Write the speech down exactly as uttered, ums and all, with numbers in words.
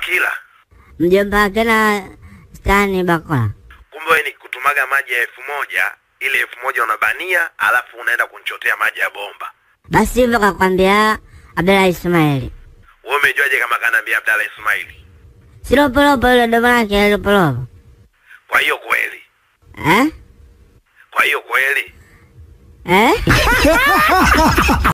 Kila mjomba kana stani bakwa. Kumbe ni kutumaga maji ya elfu moja, ile elfu moja unabania, alafu unaenda kunchotea maji ya bomba. Basi hivyo kakwambia Abdalla Ismaili. Wewe umejuaje kama kanambia Abdalla Ismaili? Silopolopo ile ndo maana yake silopolopo. Kwa hiyo kweli. Eh? Kwa hiyo kweli. Eh?